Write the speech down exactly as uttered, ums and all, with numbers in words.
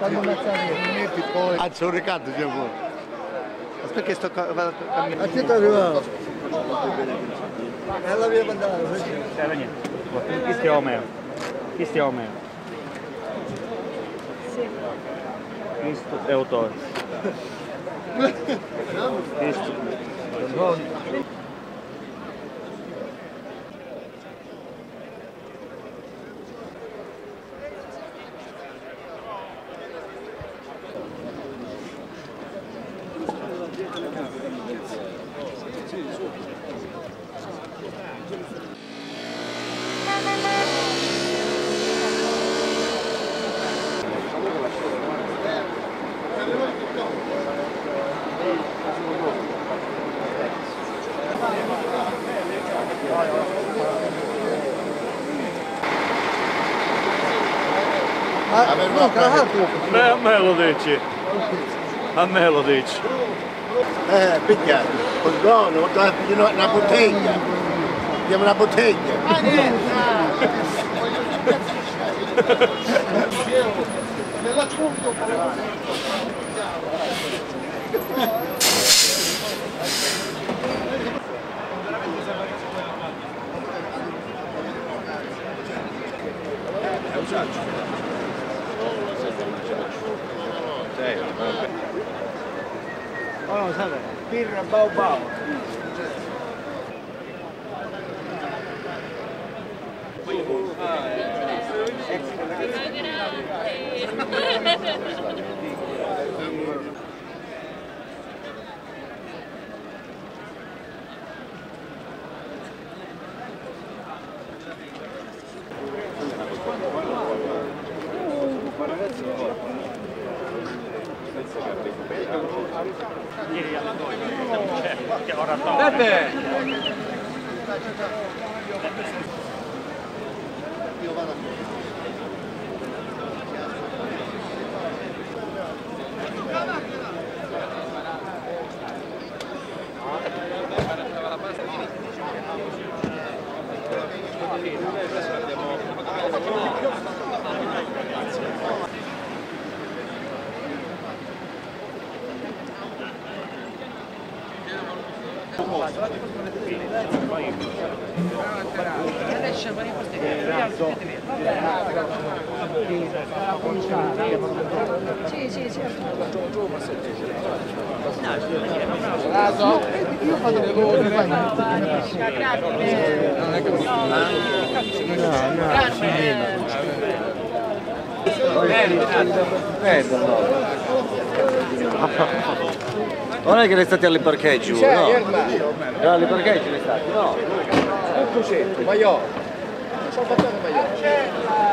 Fammi ammazzare. Poi. Ah, c'è un ricatto già fuori. Aspetta che sto camminando. A chi ti arriva? E la via mandare. C'era niente. Chi stiamo meno? Chi stiamo meno? Sì. Cristo e autore. Cristo. Ah, no, Beh, a me lo dici. A me lo dici. Eh, picchia. Con dono, una bottiglia. Diamo una bottiglia. Ah, niente. Oh no, sai, birra bau bau. Che oratorio. Sì, sì, certo. Io vado le cose. Non è che non è che le state alle parcheggi, no? No, alle parcheggi le state, no? Un cos'è? Maiò. Sono fatto maiò.